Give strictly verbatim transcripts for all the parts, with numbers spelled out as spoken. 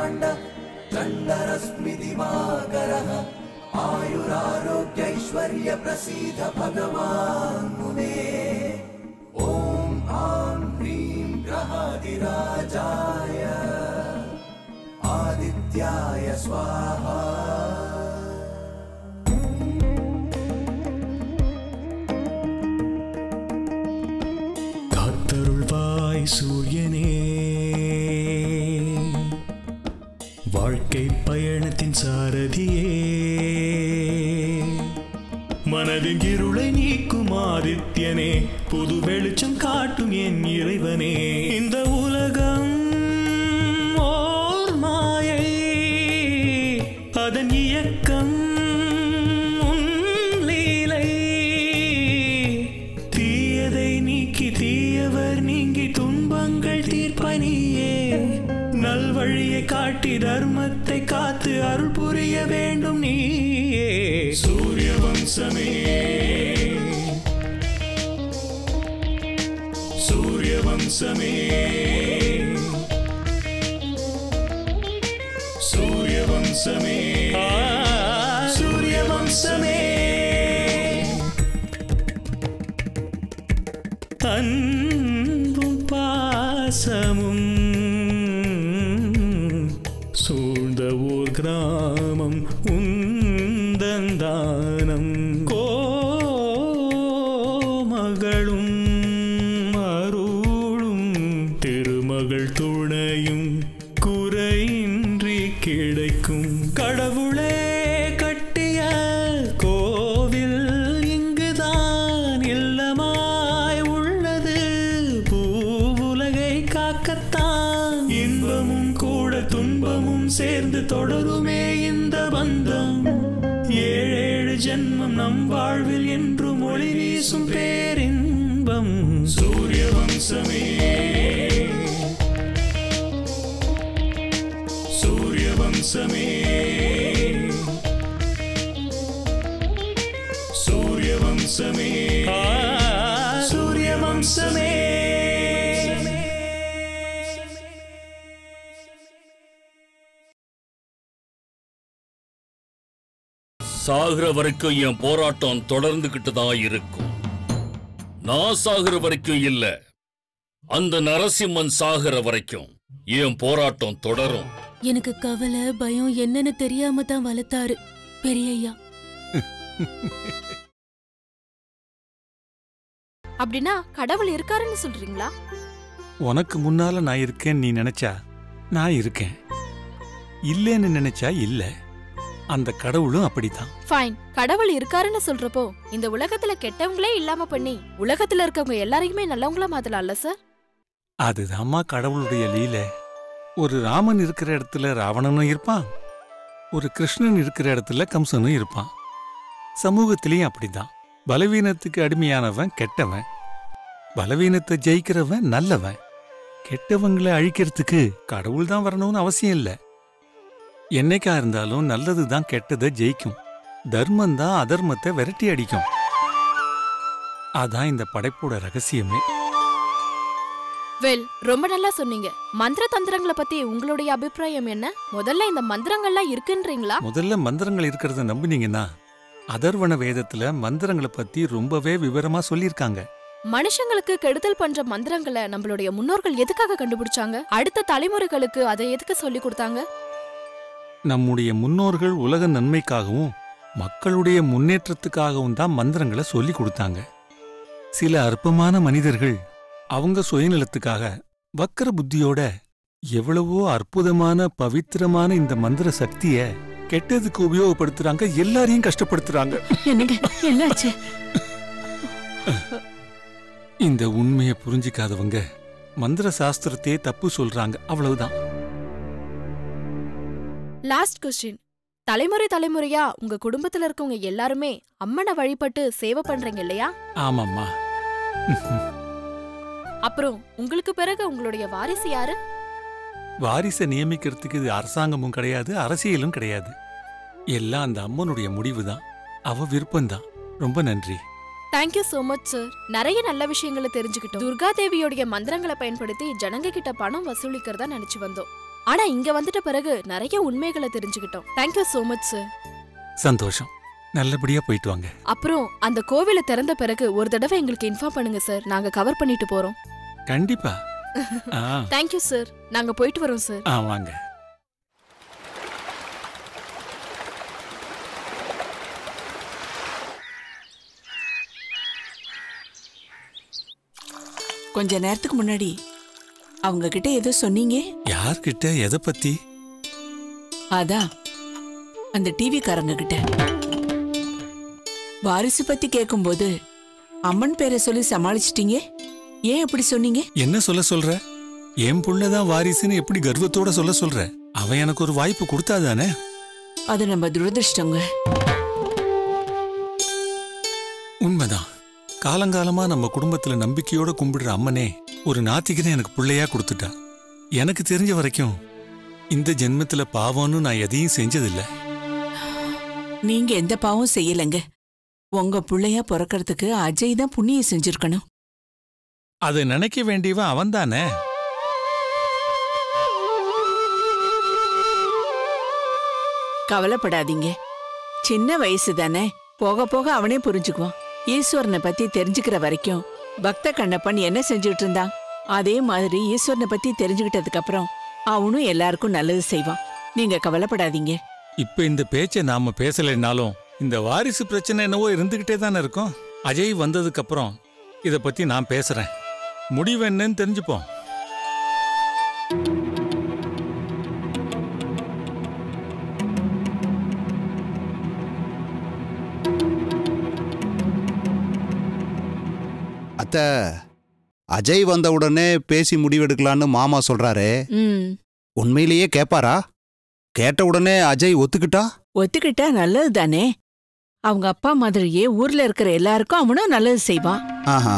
ब्रह्मांड चंडरश्मि दिवाकरः आयुरारोग्यैश्वर्य प्रसीद भगवान् मुने। ओम आं ह्रीं ग्रहादिराजाय आदित्याय स्वाहा। காத்தருள்வாய் சூரியனே, வாழ்க்கை பயணத்தின் சாரதியே, மனதின் இருளை நீக்கும் ஆதித்யனே, புது வெளிச்சம் காட்டும் என் இறைவனே. இந்த உலகம் ஓர் மாயை, அதன் இயக்கம் உன் லீலை. தீயதை நீக்கி தீயவர் நீங்கி துன்பங்கள் தீர்ப்பனியே, நல்வழியை காட்டி தர்மத்தை காத்து அருள் புரிய வேண்டும் நீயே. சூரிய வம்சமே, சூரிய வம்சமே, சூரிய வம்சமே, சூரிய வம்சமே. அன்பும் பாசமும் சூழ்ந்த ஓர் கிராமம் உந்தந்தானம். கோமகளும் அருளும் திருமகள் துணையும் குறையின்றி கிடைக்கும். கடவுளே கட்டிய கோவில் இங்குதான் இல்லமாய் உள்ளது, பூவுலகை காக்கத்தான். இன்பமும் கூட துன்பமும் சேர்ந்து தொடருமே இந்த பந்தம். ஏழேழு ஜென்மம் நம் வாழ்வில் என்றும் ஒளி வீசும் பேரின்பம். சூரிய வம்சமே, சூரிய வம்சமே, சூரிய வம்சமே, சூரிய வம்சமே. சாகுற வரைக்கும் என் போராட்டம் தொடர்ந்துகிட்டு தான் இருக்கும். நான் சாகுற வரைக்கும் இல்ல, அந்த நரசிம்மன் சாகுற வரைக்கும் என் போராட்டம் தொடரும். எனக்கு கவலை பயம் என்னன்னு தெரியாம தான் வளர்த்தாரு பெரியய்யா. அப்படின்னா கடவுள் இருக்காருன்னு சொல்றீங்களா? உனக்கு முன்னால நான் இருக்கேன்னு நீ நினைச்சா நான் இருக்கேன், இல்லேன்னு நினைச்சா இல்ல. அந்த கடவுளும் அப்படித்தான். ஃபைன், கடவுள் இருக்காருன்னு சொல்றப்போ இந்த உலகத்துல கெட்டவங்களே இல்லாம பண்ணி உலகத்துல இருக்கவங்க எல்லாரையுமே நல்லவங்களா மாத்தலாம்ல சார்? அதுதாம்மா கடவுளுடைய லீலை. ஒரு ராமன் இருக்கிற இடத்துல ராவணனும் இருப்பான், ஒரு கிருஷ்ணன் இருக்கிற இடத்துல கம்சனும் இருப்பான். சமூகத்திலையும் அப்படிதான். பலவீனத்துக்கு அடிமையானவன் கெட்டவன், பலவீனத்தை ஜெயிக்கிறவன் நல்லவன். கெட்டவங்களை அழிக்கிறதுக்கு கடவுள் தான் வரணும்னு அவசியம் இல்லை. என்னைக்கா இருந்தாலும் நல்லதுதான் கெட்டதை ஜெயிக்கும், தர்மம் தான் அதர்மத்தை விரட்டி அடிக்கும். அதான் இந்த படைப்போட ரகசியமே. வெல், ரொம்ப நல்லா சொன்னீங்க. மந்திர தந்திரங்களை பத்தி உங்களுடைய அபிப்பிராயம் என்ன? முதல்ல இந்த மந்திரங்கள்லாம் இருக்குன்றீங்களா? முதல்ல மந்திரங்கள் இருக்கிறத நம்பினீங்கன்னா அதர்வண வேதத்துல மந்திரங்களை பத்தி ரொம்பவே விவரமா சொல்லியிருக்காங்க. மனுஷங்களுக்கு கெடுதல் பண்ற மந்திரங்களை நம்மளுடைய முன்னோர்கள் எதுக்காக கண்டுபிடிச்சாங்க? அடுத்த தலைமுறைகளுக்கு அதை எதுக்கு சொல்லி கொடுத்தாங்க? நம்முடைய முன்னோர்கள் உலக நன்மைக்காகவும் மக்களுடைய முன்னேற்றத்துக்காகவும் தான் மந்திரங்களை சொல்லி கொடுத்தாங்க. சில அற்பமான மனிதர்கள் அவங்க சுயநலத்துக்காக வக்கர புத்தியோட எவ்வளவோ அற்புதமான பவித்திரமான இந்த மந்திர சக்திய கெட்டதுக்கு உபயோகப்படுத்துறாங்க, எல்லாரையும் கஷ்டப்படுத்துறாங்க. இந்த உண்மையை புரிஞ்சிக்காதவங்க மந்திர சாஸ்திரத்தையே தப்பு சொல்றாங்க, அவ்வளவுதான். Last question. தலைமுறை தலைமுறையா உங்க குடும்பத்துல இருக்கவங்க எல்லாருமே அம்மனை வழிபட்டு சேவை பண்றீங்க இல்லையா? ஆமாம்மா. அப்புறம் உங்களுக்கு பிறகு உங்களுடைய வாரிசு யாரு? வாரிசை நியமிக்கிறதுக்கு இது அரசாங்கமும் கிடையாது, அரசியலும் கிடையாது. எல்லாம் அந்த அம்மனுடைய முடிவுதான், அவ விருப்பம்தான். ரொம்ப நன்றி. Thank you so much sir. நிறைய நல்ல விஷயங்களை தெரிஞ்சுக்கிட்டோம். துர்கா தேவியோடைய மந்திரங்களை பயன்படுத்தி ஜனங்க கிட்ட பணம் வசூலிக்கிறதா நினைச்சு வந்தோம். ஆனா இங்க வந்துட்ட பிறகு நிறைய உண்மைகளை தெரிஞ்சுக்கிட்டோம். Thank you so much sir. சந்தோஷம். நல்லபடியா போயிட்டு வாங்க. அப்புறம் அந்த கோவிலை திறந்த பிறகு ஒரு தடவை எங்களுக்கு இன்ஃபார்ம் பண்ணுங்க சார். நாங்க கவர் பண்ணிட்டு போறோம். கண்டிப்பா. Thank you sir. நாங்க போயிட்டு வரோம் சார். ஆ வாங்க. கொஞ்ச நேரத்துக்கு முன்னாடி அவங்க கிட்ட ஏதோ சொன்னீங்க. யார்கிட்ட? எதை பத்தி? அதான் அந்த டிவி காரங்க கிட்ட வாரிசு பத்தி கேட்கும்போது அம்மன் பேரை சொல்லி சமாளிச்சிட்டீங்க. ஏன் அப்படி சொன்னீங்க? என்ன சொல்ல சொல்ற? என் புள்ளதான் வாரிசுன்னு எப்படி கர்வத்தோட சொல்ல சொல்ற? அவன் எனக்கு ஒரு வாய்ப்பு கொடுத்தாதானே? அது நம்ம துரதிருஷ்டங்க. உண்மைதான். காலங்காலமா நம்ம குடும்பத்துல நம்பிக்கையோட கும்பிடுற அம்மனே ஒரு நாத்திகனை எனக்கு பிள்ளையா கொடுத்துட்டா. எனக்கு தெரிஞ்ச வரைக்கும் இந்த ஜென்மத்துல பாவம்னு நான் எதையும் செஞ்சதில்லை. நீங்க எந்த பாவம் செய்யலங்க. உங்க பிள்ளையா பிறக்கிறதுக்கு அஜய் தான் புண்ணியம் செஞ்சிருக்கணும். அதை நினைக்க வேண்டியவன் அவன் தானே. கவலைப்படாதீங்க. சின்ன வயசு தானே, போக போக அவனே புரிஞ்சுக்குவான். ஈஸ்வரனை பத்தி தெரிஞ்சுக்கிற வரைக்கும் பக்த கண்ணப்பன் என்ன செஞ்சுட்டு இருந்தான், அதே மாதிரி ஈஸ்வரனை பத்தி தெரிஞ்சுக்கிட்டதுக்கு அப்புறம் அவனும் எல்லாருக்கும் நல்லது செய்வான். நீங்க கவலைப்படாதீங்க. இப்ப இந்த பேச்சை நாம பேசலைன்னாலும் இந்த வாரிசு பிரச்சனை என்னவோ இருந்துகிட்டே தானே இருக்கும். அஜய் வந்ததுக்கு அப்புறம் இத பத்தி நான் பேசுறேன். முடிவு என்னன்னு தெரிஞ்சுப்போம். அத்த, அஜய் வந்த உடனே பேசி முடிவெடுக்கலான்னு மாமா சொல்றாரு. உண்மையிலேயே கேப்பாரா? கேட்ட உடனே அஜய் ஒத்துக்கிட்டா? ஒத்துக்கிட்டா நல்லது தானே. அவங்க அப்பா மாதிரியே ஊர்ல இருக்கிற எல்லாருக்கும் அவனும் நல்லது செய்வான். ஆஹா.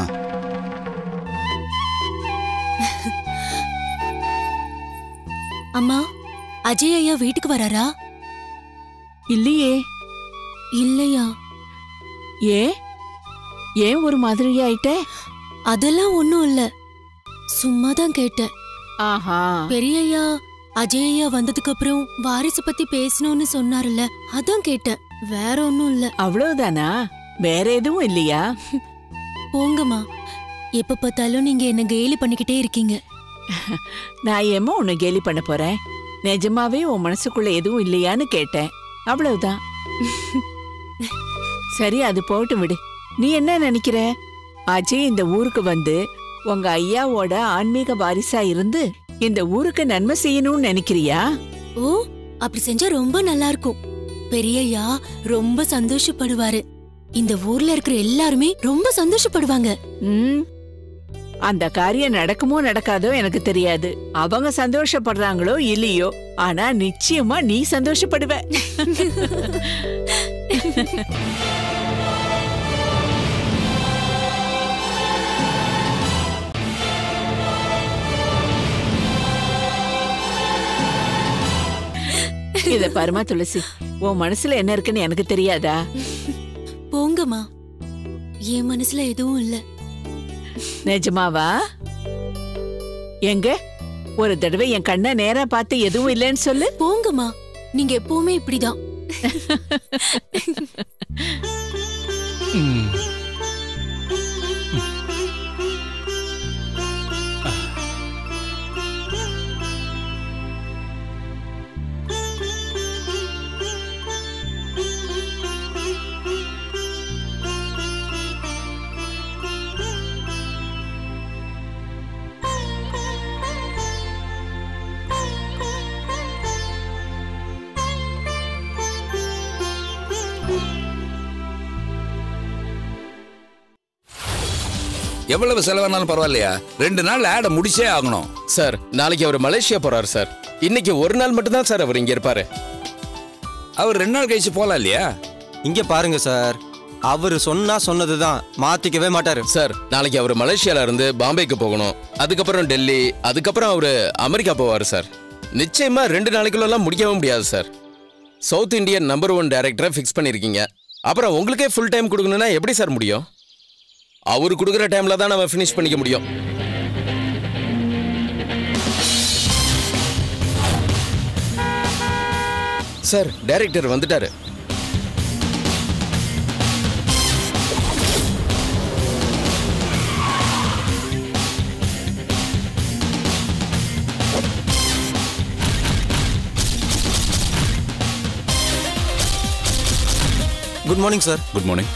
அம்மா, அஜய் ஐயா வீட்டுக்கு வராரா? இல்லையே. இல்லையா? ஏன் ஏன் ஒரு மாதிரி ஆயிட்ட? அதெல்லாம் ஒண்ணும் இல்ல, சும்மாதான் கேட்டேன். ஆஹா. பெரியய்யா அஜய் ஐயா வந்ததுக்கு அப்புறம் வாரிசு பத்தி பேசணும்னு சொன்னார்ல, அதான் கேட்டேன். வேற ஒன்னும் இல்ல. அவ்வளவுதானா? வேற எதுவும் இல்லையா? போங்கம்மா, எப்ப பார்த்தாலும் நீங்க என்ன கேலி பண்ணிக்கிட்டே இருக்கீங்க. நான் ஏமா உன்னை கேலி பண்ண போறேன்? நிஜமாவே உன் மனசுக்குள்ள எதுவும் இல்லையான்னு கேட்டேன், அவ்வளவுதான். சரி, அது போட்டு விடு. நீ என்ன நினைக்கிற? அஜய் இந்த ஊருக்கு வந்து உங்க ஐயாவோட ஆன்மீக வாரிசா இருந்து இந்த ஊருக்கு நன்மை செய்யணும்னு நினைக்கிறியா? ஓ, அப்படி செஞ்சா ரொம்ப நல்லா இருக்கும். பெரியய்யா ரொம்ப சந்தோஷப்படுவாரு. இந்த ஊர்ல இருக்கிற எல்லாருமே ரொம்ப சந்தோஷப்படுவாங்க. ம், அந்த காரியம் நடக்குமோ நடக்காதோ எனக்கு தெரியாது. அவங்க சந்தோஷப்படுறாங்களோ இல்லையோ, ஆனா நிச்சயமா நீ சந்தோஷப்படுவ. இத பரமா துளசி, உன் மனசுல என்ன இருக்குன்னு எனக்கு தெரியாதா? போங்கம்மா, என் மனசுல எதுவும் இல்ல. நிஜமாவா? எங்க ஒரு தடவை என் கண்ணை நேரா பார்த்து எதுவும் இல்லைன்னு சொல்லு. போங்கம்மா, நீங்க எப்பவுமே இப்படிதான். எவ்வளவு செலவானாலும் பரவாயில்லையா? ரெண்டு நாள் ஆட முடிச்சே ஆகணும். சார், நாளைக்கு அவர் மலேசியா போறாரு சார். இன்னைக்கு ஒரு நாள் மட்டும் தான் சார் அவர் இங்க இருப்பாரு. அவர் ரெண்டு நாள் கழிச்சு போலாம் இல்லையா? இங்க பாருங்க சார், அவர் சொன்னா சொன்னதுதான், மாத்திக்கவே மாட்டாரு சார். நாளைக்கு அவர் மலேசியால இருந்து பாம்பேக்கு போகணும், அதுக்கப்புறம் டெல்லி, அதுக்கப்புறம் அவரு அமெரிக்கா போவாரு சார். நிச்சயமா ரெண்டு நாளைக்குள்ள முடிக்கவும் முடியாது sir. South Indian number one டைரக்டரை ஃபிக்ஸ் பண்ணிருக்கீங்க. அப்புறம் உங்களுக்கே ஃபுல் டைம் கொடுக்கணும்னா எப்படி சார் முடியும்? அவரு கொடுக்குற டைம்ல தான் நம்ம ஃபினிஷ் பண்ணிக்க முடியும். சார் டைரக்டர் வந்துட்டாரு. Good morning sir. Good morning.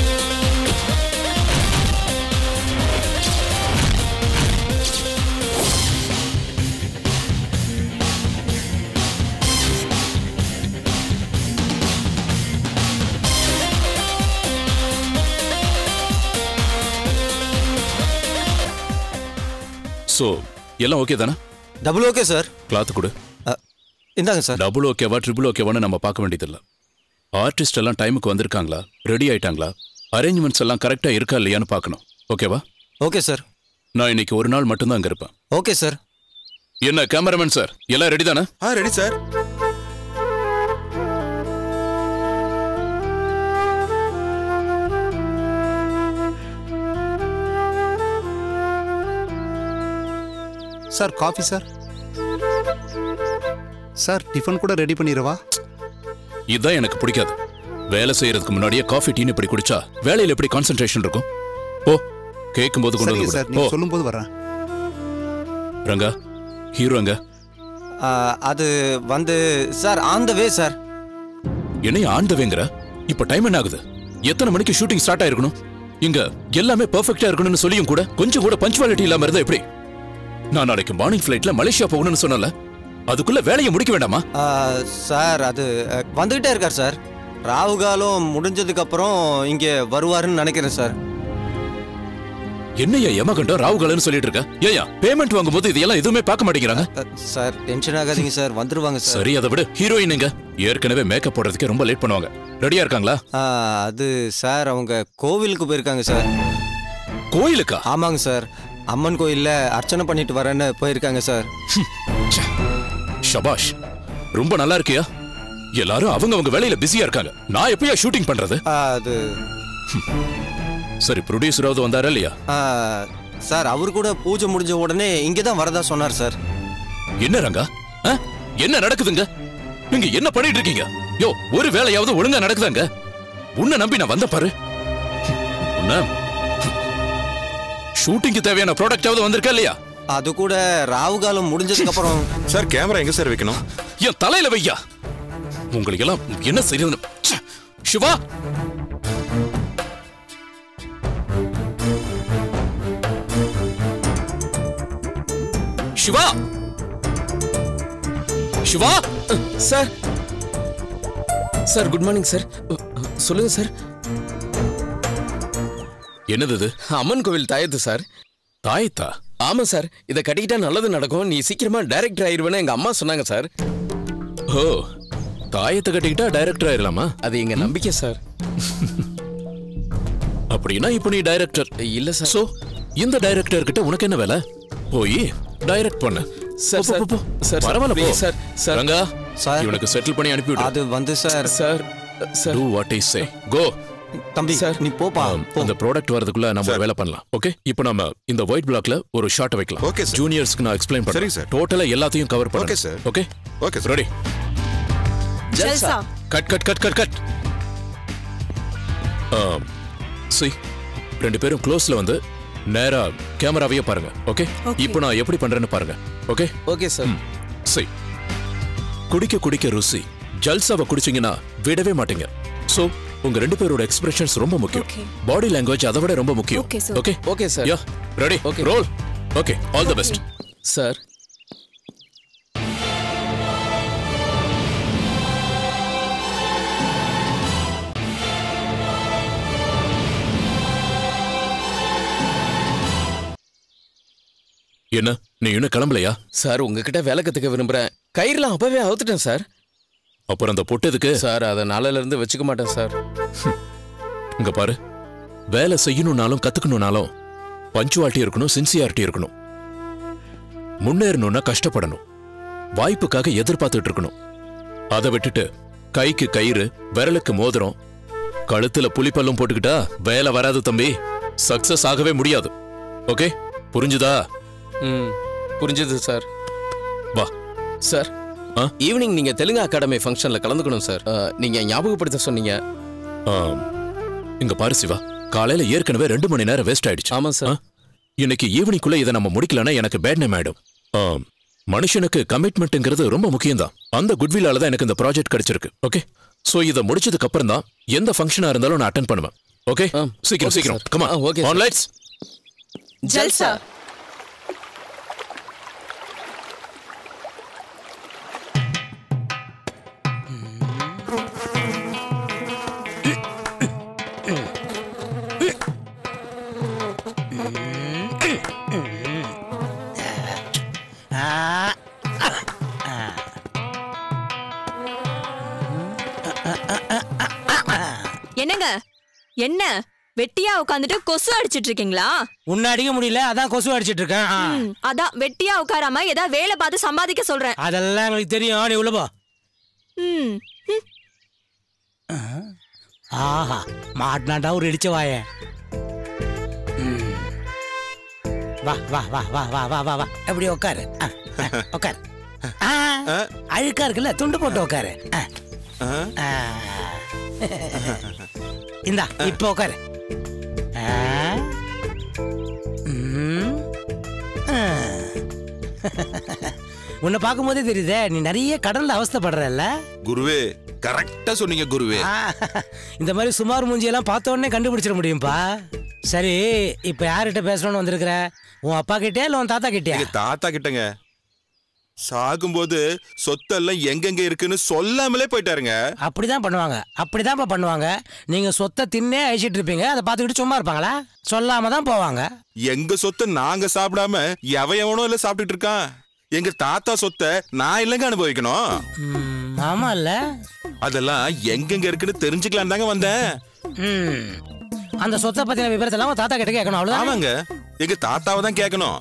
So எல்லாம் ஓகே தானே? Double okay sir. கிளாத் கொடு. இந்தாங்க சார். டபுள் ஓகேவா ட்ரிபிள் ஓகேவான்னு நம்ம பார்க்க வேண்டியதில்லை. ஆர்டிஸ்ட் எல்லாம் டைமுக்கு வந்திருக்காங்களா, ரெடி ஆயிட்டாங்களா, அரேஞ்ச்மெண்ட்ஸ் எல்லாம் கரெக்டா இருக்கா இல்லையான்னு பார்க்கணும். ஓகேவா? Okay sir. நான் இன்னைக்கு ஒரு நாள் மட்டும்தான் அங்க இருப்பேன். Okay sir. என்ன கேமராமேன் சார், எல்லாம் ரெடி தானே? ஆ ready sir. Sir coffee sir. Sir tiffin கூட ரெடி பண்ணிடவா? இதுதான் எனக்கு பிடிக்காது. வேலை செய்யறதுக்கு முன்னாடியே காஃபி டீன்னு இப்படி குடிச்சா வேலையில் எப்படி கான்சென்ட்ரேஷன் இருக்கும்? ஓ கேட்கும் போது கொண்டு சார் நீங்க சொல்லும் போது வரேன். ரங்கா ஹீரோ அங்க அது வந்து sir on the way sir. என்னைய ஆன் த வேங்கற? இப்ப டைம் என்ன ஆகுது? எத்தனை மணிக்கு ஷூட்டிங் ஸ்டார்ட் ஆயிருக்கணும்? இங்க எல்லாமே பெர்ஃபெக்ட்டா இருக்கணும்னு சொல்லியும் கூட கொஞ்சம் கூட பஞ்சுவாலிட்டி இல்லாம இருந்தா எப்படி? நான் நாளைக்கு மார்னிங் ஃபிளைட்ல மலேசியா போகணும்னு சொன்னல, அதுக்குள்ள வேலையை முடிக்க வேண்டாமா? சார் அது வந்துகிட்டே இருக்கார் சார். ராவுகாலம் முடிஞ்சதுக்கு அப்புறம் இங்க வருவாருன்னு நினைக்கிறேன் சார். என்னையா யமகண்டம் ராவுகாலன்னு சொல்லிட்டு இருக்க? ஏயா பேமெண்ட் வாங்கும்போது இதெல்லாம் எதுவுமே பார்க்க மாட்டேங்கிறாங்க? சார் டென்ஷன் ஆகாதீங்க சார், வந்துருவாங்க சார். சரி அதை விட ஹீரோயின் எங்க? ஏற்கனவே மேக்கப் போடுறதுக்கு ரொம்ப லேட் பண்ணுவாங்க. ரெடியா இருக்காங்களா? அது சார் அவங்க கோவிலுக்கு போயிருக்காங்க சார். கோயிலுக்கா? ஆமாங்க சார், அம்மன் கோயில்ல அர்ச்சனை பண்ணிட்டு வரேன்னு போயிருக்காங்க சார். ஷபாஷ், ரொம்ப நல்லா இருக்கியா? எல்லாரும் அவங்க அவங்க வேலையில பிஸியா இருக்காங்க. நான் எப்பயா ஷூட்டிங் பண்றது? அது சரி ப்ரொடியூசராவது வந்தாரா இல்லையா? சார் அவரு கூட பூஜை முடிஞ்ச உடனே இங்கதான் வரதா சொன்னார் சார். என்ன ரங்கா, என்ன நடக்குதுங்க? நீங்க என்ன பண்ணிட்டு இருக்கீங்க? யோ ஒரு வேலையாவது ஒழுங்கா நடக்குதாங்க? உன்னை நம்பி நான் வந்த பாரு. உன்ன ஷூட்டிங்க்கு தேவையான ப்ராடக்டாவது வந்திருக்கா இல்லையா? அது கூட ராவுகாலம் முடிஞ்சதுக்கு அப்புறம். சார் கேமரா எங்க சார் வைக்கணும்? என் தலையில வையா. உங்களுக்கு எல்லாம் என்ன செய்யணும்? Shiva Shiva Shiva sir. Sir good morning sir. சொல்லுங்க சார். என்னது? அம்மன் கோவில் தாயத்து சார். தாயத்தா? ஆமா சார், இதை கட்டிக்கிட்டா நல்லது நடக்கும், நீ சீக்கிரமா டைரக்டர் ஆயிருவேன்னு எங்க அம்மா சொன்னாங்க சார். ஓ தாயத்தை கட்டிக்கிட்டா டைரக்டர் ஆயிரலாமா? அது எங்க நம்பிக்கை சார். அப்படின்னா இப்போ நீ டைரக்டர் இல்ல சார். சோ இந்த டைரக்டர் கிட்ட உனக்கு என்ன வேலை? போய் டைரக்ட் பண்ணு. சார் சார் சார் பரவாயில்ல போ. சார் சார் ரங்கா சார் இவனுக்கு செட்டில் பண்ணி அனுப்பி விடு. அது வந்து sir sir sir do what I say. go. தம்பி சார் நீ போப்பா. அந்த ப்ராடக்ட் வரதுக்குள்ள நம்ம வேலை பண்ணலாம். ஓகே இப்போ நம்ம இந்த ஒயிட் பிளாக்ல ஒரு ஷாட் வைக்கலாம். Okay sir. ஜூனியர்ஸ்க்கு நான் எக்ஸ்பிளைன் பண்றேன். சரி சார். டோட்டலா எல்லாத்தையும் கவர் பண்ணு. Okay sir. Okay okay sir. Ready. ஜல்சா. Cut cut cut cut cut. சி ரெண்டு பேரும் க்ளோஸ்ல வந்து நேரா கேமராவையே பாருங்க. ஓகே இப்போ நான் எப்படி பண்றேன்னு பாருங்க. Okay okay sir. சரி குடிக்க குடிக்க ருசி. ஜல்சாவை குடிச்சீங்கன்னா விடவே மாட்டீங்க. சோ உங்க ரெண்டு பேரோட எக்ஸ்பிரஷன்ஸ் ரொம்ப முக்கியம். பாடி லாங்குவேஜ் அதை விட ரொம்ப முக்கியம். Okay okay sir. Yeah ready. Okay roll. Okay all the best sir. என்ன நீ இன்னும் கிளம்பலையா? சார் உங்ககிட்ட வேலை கத்துக்க விரும்புறேன். கயிறுலாம் அப்பவே அவுத்துட்டேன் சார். அப்புறம் அந்த பொட்டு எதுக்கு? சார் அதை நாளையில இருந்து வச்சுக்க மாட்டேன் சார். இங்க பாரு, வேலை செய்யணும்னாலும் கத்துக்கணும்னாலும் பஞ்சுவாலிட்டி இருக்கணும், சின்சியாரிட்டி இருக்கணும். முன்னேறணும்னா கஷ்டப்படணும், வாய்ப்புக்காக எதிர்பார்த்துட்டு இருக்கணும். அதை விட்டுட்டு கைக்கு கயிறு, விரலுக்கு மோதிரம், கழுத்துல புலிப்பல்லும் போட்டுக்கிட்டா வேலை வராது தம்பி. சக்சஸ் ஆகவே முடியாது. ஓகே புரிஞ்சுதா? ம் புரிஞ்சுது சார். வா சார். ஈவினிங் நீங்க தெலுங்கு அகாடமி ஃபங்க்ஷன்ல கலந்துக்கணும் சார். நீங்க ஞாபகப்படுத்த சொன்னீங்க. இங்க பாரு சிவா, காலையில ஏற்கனவே ரெண்டு மணி நேரம் வேஸ்ட் ஆயிடுச்சு. ஆமா சார். இன்னைக்கு ஈவினிங்குள்ள இதை நம்ம முடிக்கலன்னா எனக்கு பேட் நேம் ஆயிடும். மனுஷனுக்கு கமிட்மெண்ட்ங்கிறது ரொம்ப முக்கியம் தான். அந்த குட்வில்லால தான் எனக்கு இந்த ப்ராஜெக்ட் கிடைச்சிருக்கு. ஓகே, சோ இதை முடிச்சதுக்கு அப்புறம் தான் எந்த ஃபங்க்ஷனா இருந்தாலும் நான் அட்டெண்ட் பண்ணுவேன். ஓகே, சீக்கிரம் சீக்கிரம் come on. Okay, on lights. ஜல்சா. என்னங்க, என்ன வெட்டியா உட்காந்துட்டு கொசு அடிச்சிட்டு இருக்கீங்களா? உன்ன அடிக்க முடியல, அதான் கொசு அடிச்சிட்டு இருக்கேன். அதான் வெட்டியா உட்காராம ஏதாவது வேலை பார்த்து சம்பாதிக்க சொல்றேன். அதெல்லாம் எங்களுக்கு தெரியும், நீ உள்ள போ. ஆஹா, மாட்டினாண்டா ஒரு இடிச்ச வாய. வா வா வா வா வா வா வா வா எப்படி உட்காரு, உட்காரு. அழுக்கா இருக்குல்ல, துண்டு போட்டு உட்காரு. இந்தா இப்ப உட்காரு. உன்னை பார்க்கும் போதே தெரியுதே நீ நிறைய கடல்ல அவஸ்தைப்படுறல்ல. குருவே, கரெக்டா சொன்னீங்க குருவே. இந்த மாதிரி சுமார் மூஞ்சியெல்லாம் பார்த்த உடனே கண்டுபிடிச்சிட முடியும்பா. சரி, இப்ப யார்கிட்ட பேசணும்னு வந்திருக்கிற? உன் அப்பா கிட்டே இல்ல உன் தாத்தா கிட்டே? தாத்தா கிட்டங்க. சாகும்போது சொத்தெல்லாம் எங்கெங்க இருக்குன்னு சொல்லாமலே போயிட்டாருங்க. அப்படிதான் பண்ணுவாங்க, அப்படிதான் பண்ணுவாங்க. நீங்க சொத்தை தின்னே அழிச்சிட்டு இருப்பீங்க, அதை பார்த்துக்கிட்டு சும்மா இருப்பாங்களா? சொல்லாம தான் போவாங்க. எங்க சொத்தை நாங்க சாப்பிடாம எவன் எவனோ இல்ல சாப்பிட்டுட்டு இருக்கான். எங்க தாத்தா சொத்தை நான் இல்லங்க அனுபவிக்கணும். ஆமா இல்ல, அதெல்லாம் எங்கெங்க இருக்குன்னு தெரிஞ்சுக்கலாம் தாங்க வந்தேன். அந்த சொத்தை பத்தின விவரத்தெல்லாம் தாத்தா கிட்ட கேட்கணும், அவ்வளவுதான். ஆமாங்க, எங்க தாத்தாவை தான் கேட்கணும்.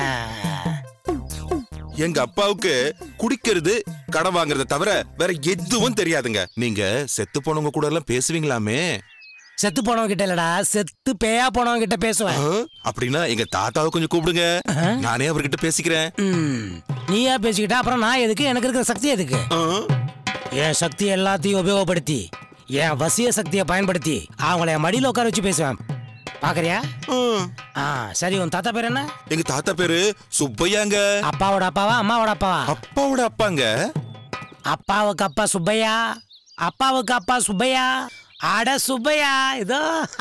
எங்க அப்பாவுக்கு குடிக்கிறது, கடன் வாங்குறத தவிர வேற எதுவும் தெரியாதுங்க. நீங்க செத்து போனவங்க கூட எல்லாம் பேசுவீங்களாமே? செத்து போனவங்க கிட்ட இல்லடா, செத்து பேயா போனவங்க கிட்ட பேசுவேன். அப்படின்னா எங்க தாத்தாவை கொஞ்சம் கூப்பிடுங்க, நானே அவர்கிட்ட பேசிக்கிறேன். நீயா பேசிக்கிட்டா அப்புறம் நான் எதுக்கு? எனக்கு இருக்கிற சக்தி எதுக்கு? என் சக்தி எல்லாத்தையும் உபயோகப்படுத்தி, என் வசிய சக்தியை பயன்படுத்தி அவங்கள மடியில உட்கார வச்சு பேசுவேன். பாக்குறியா? சரி, உன் தாத்தா பேர் என்ன? எங்க தாத்தா பேரு சுப்பையாங்க. அப்பாவோட அப்பாவா அம்மாவோட அப்பாவா? அப்பாவோட அப்பாங்க. அப்பாவுக்கு அப்பா சுப்பையா, அப்பாவுக்கு அப்பா சுப்பையா. அட சுப்பையா, இதோ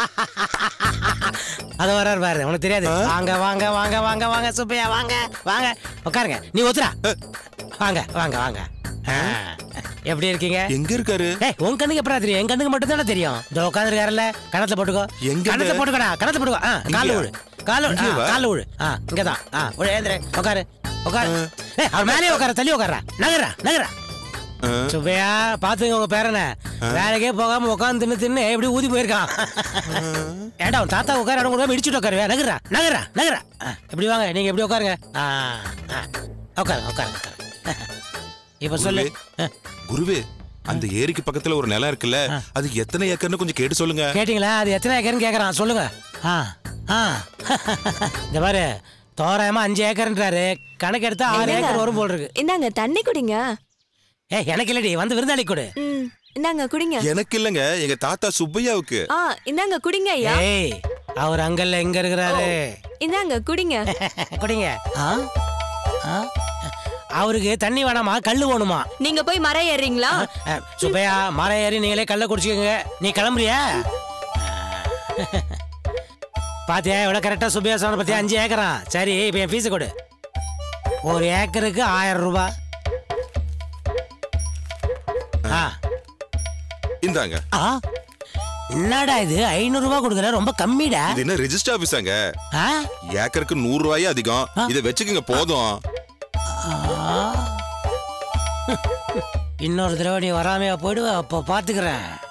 அது வர்றாரு பாரு, உனக்கு தெரியாது. வாங்க வாங்க வாங்க வாங்க வாங்க சுப்பையா, வாங்க வாங்க உட்காருங்க. நீ ஒத்துறா, வாங்க வாங்க வாங்க. எப்படி இருக்கீங்க? எங்க இருக்காரு? உன் கண்ணுக்கு எப்படா தெரியும்? என் கண்ணுக்கு மட்டும் தானே தெரியும். இதோ உட்காந்துருக்காருல்ல, கணத்துல போட்டுக்கோ. கணத்துல போட்டுக்கடா, கணத்துல போட்டுக்கோ. கால விழு, கால கால விழு. இங்கதான் எழுந்துரு, உட்காரு உட்காரு. அவர் மேலே உட்கார, தள்ளி உட்கார. நகரா நகரா. சுப்பையா, பாத்துங்க உங்க பேரனை வேலைக்கே போகாம உட்காந்து தின்னு தின்னு எப்படி ஊதி போயிருக்கான். ஏடா உன் தாத்தா உட்கார, இடம் கூட இடிச்சுட்டு உட்காருவே. நகரா நகரா நகரா. எப்படி வாங்க, நீங்க எப்படி உட்காருங்க. உட்காருங்க உட்காருங்க உட்காருங்க. இப்ப சொல்லு குருவே, அந்த ஏரிக்கு பக்கத்துல ஒரு நிலம் இருக்குல்ல, அது எத்தனை ஏக்கர்னு கொஞ்சம் கேட்டு சொல்லுங்க. கேட்டீங்களா? அது எத்தனை ஏக்கர்னு கேக்குறான், சொல்லுங்க. இந்த பாரு, தோராயமா அஞ்சு ஏக்கர்ன்றாரு, கணக்கு எடுத்தா ஆறு ஏக்கர் வரும் போல் இருக்கு. இந்தாங்க தண்ணி குடிங்க. ஏ, எனக்கு இல்லடி, வந்து விருந்தாளி கொடு. இந்தாங்க குடிங்க. எனக்கு இல்லங்க, எங்க தாத்தா சுப்பையாவுக்கு. இந்தாங்க குடிங்க ஐயா. ஏய், அவர் அங்கல்ல எங்க இருக்கிறாரு? இந்தாங்க குடிங்க. குடிங்க. அவருக்கு தண்ணி வேணாமா, கல்லு வேணுமா? நீங்க போய் மரம் ஏறீங்களா? சுப்பையா, மரம் ஏறி நீங்களே கல்ல குடிச்சுக்கோங்க. நீ கிளம்புறியா? பாத்தியா இவ்வளவு கரெக்டா சுப்பையா சொன்ன பத்தியா? அஞ்சு ஏக்கரா? சரி, இப்ப என் ஃபீஸ் கொடு. ஒரு ஏக்கருக்கு ஆயிரம் ரூபாய். இந்தாங்க. என்னடா இது, ஐநூறு ரூபாய் கொடுக்குற, ரொம்ப கம்மிடா. இது என்ன ரெஜிஸ்டர் ஆபீஸாங்க? ஏக்கருக்கு நூறு ரூபாயே அதிகம், இதை வச்சுக்கோங்க போதும். இன்னொரு தடவை நீ வராமையா போயிடுவ, அப்போ பாத்துக்கிறேன்.